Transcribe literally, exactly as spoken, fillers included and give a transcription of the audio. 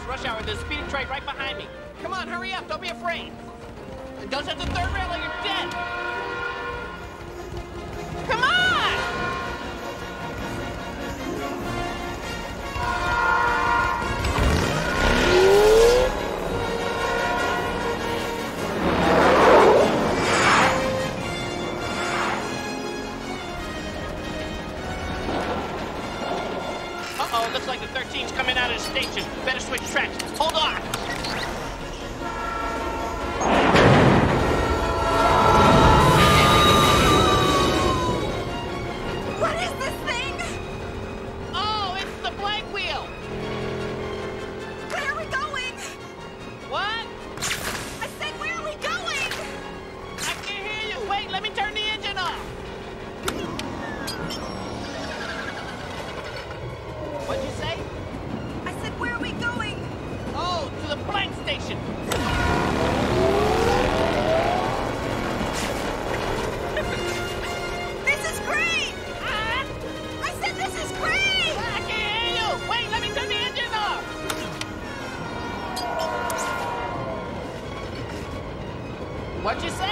rush hour. There's a speeding train right behind me. Come on, hurry up. Don't be afraid. Don't hit the third rail or you're dead. Come on! Uh-oh, looks like the thirteen's coming out of the station. Better switch tracks. Hold on. What is this thing? Oh, it's the blank wheel. Where are we going? What? I said, where are we going? I can't hear you. Wait, let me turn the engine off. What'd you say? I said, where are we going? Oh, to the blank station. This is great! Ah, I said, this is great! I can't hear you. Wait, let me turn the engine off. What'd you say?